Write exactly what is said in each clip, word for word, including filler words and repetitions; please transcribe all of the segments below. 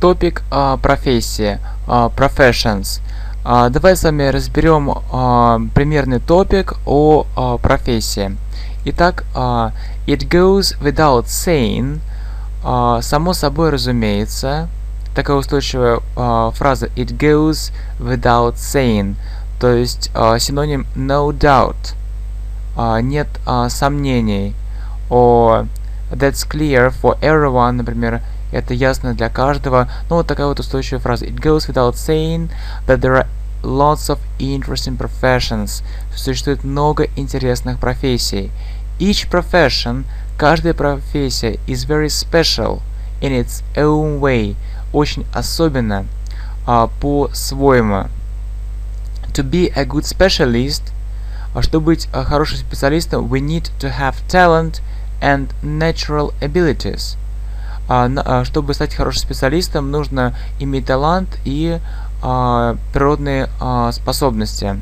Топик а, профессии, а, professions. А, давай с вами разберем а, примерный топик о а, профессии. Итак, а, it goes without saying, а, само собой разумеется, такая устойчивая а, фраза it goes without saying, то есть а, синоним no doubt, а, нет а, сомнений, о that's clear for everyone, например, это ясно для каждого. Ну, вот такая вот устойчивая фраза. It goes without saying that there are lots of interesting professions. Существует много интересных профессий. Each profession, каждая профессия, is very special in its own way. Очень особенно а, по-своему. To be a good specialist, а чтобы быть а, хорошим специалистом, we need to have talent and natural abilities. А, на, а, чтобы стать хорошим специалистом, нужно иметь талант и а, природные а, способности.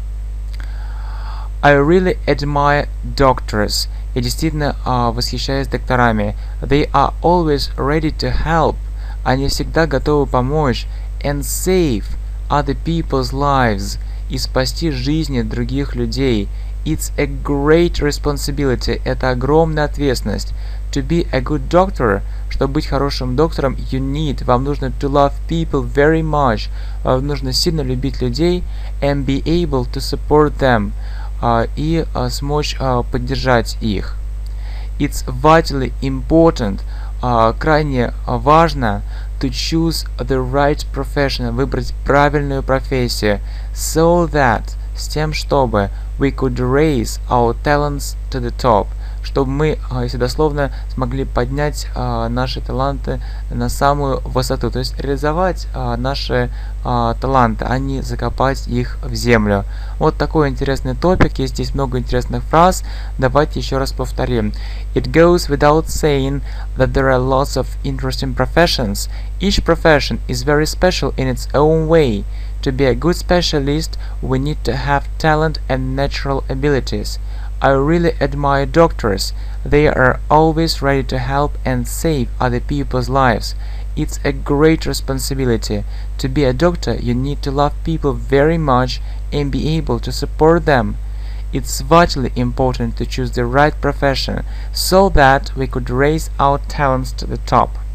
I really admire doctors. Я действительно а, восхищаюсь докторами. They are always ready to help. Они всегда готовы помочь. And save other people's lives. И спасти жизни других людей. It's a great responsibility. Это огромная ответственность. To be a good doctor, чтобы быть хорошим доктором, you need, вам нужно to love people very much, вам нужно сильно любить людей, and be able to support them, uh, и uh, смочь uh, поддержать их. It's vitally important, uh, крайне uh, важно, to choose the right profession, выбрать правильную профессию, so that, с тем, чтобы we could raise our talents to the top, чтобы мы, если дословно, смогли поднять а, наши таланты на самую высоту, то есть реализовать а, наши а, таланты, а не закопать их в землю. Вот такой интересный топик, есть здесь много интересных фраз, давайте еще раз повторим. It goes without saying that there are lots of interesting professions. Each profession is very special in its own way. To be a good specialist, we need to have talent and natural abilities. I really admire doctors. They are always ready to help and save other people's lives. It's a great responsibility. To be a doctor, you need to love people very much and be able to support them. It's vitally important to choose the right profession so that we could raise our talents to the top.